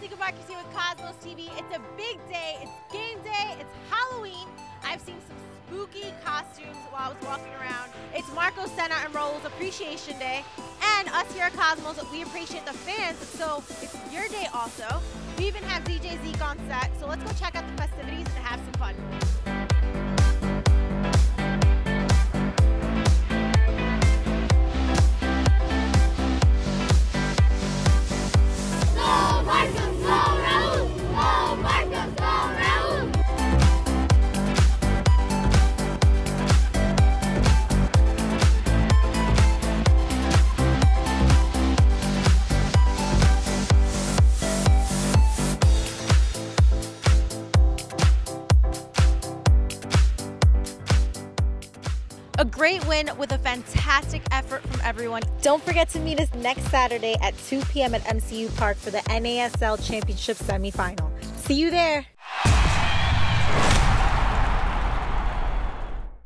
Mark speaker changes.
Speaker 1: Zeke here with Cosmos TV. It's a big day, it's game day, it's Halloween. I've seen some spooky costumes while I was walking around. It's Marcos Senna and Raúl's Appreciation Day. And us here at Cosmos, we appreciate the fans, so it's your day also. We even have DJ Zeke on set, so let's go check out the festivities and have some fun. A great win with a fantastic effort from everyone. Don't forget to meet us next Saturday at 2 p.m. at MCU Park for the NASL Championship semifinal. See you there.